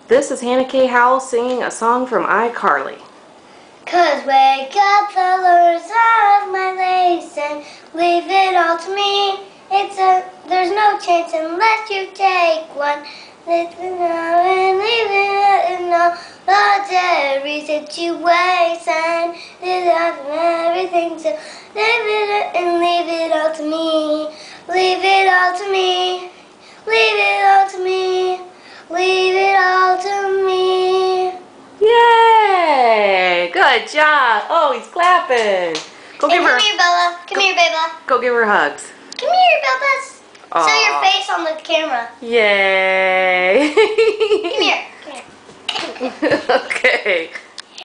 This is Hannah K. Howell singing a song from iCarly. 'Cause wake up the lures of my lace and leave it all to me. There's no chance unless you take one. Leave it in all ordinary situation. It everything to leave it and leave it all to me. Leave it all to me. Leave it all to me. Leave it all to me. Yay! Good job. Oh, he's clapping. Go give her. Come here, Bella. Come here, Bella. Go give her hugs. Come here, Bella. Aw. Show your face on the camera. Yay! Come here. Come here. Okay.